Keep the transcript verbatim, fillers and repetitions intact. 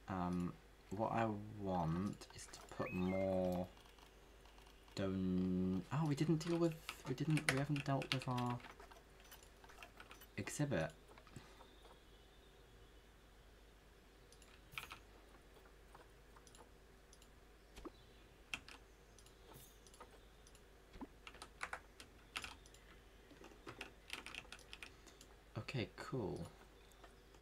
Um, what I want is to put more don... Oh, we didn't deal with... We didn't... We haven't dealt with our exhibit. Okay, cool.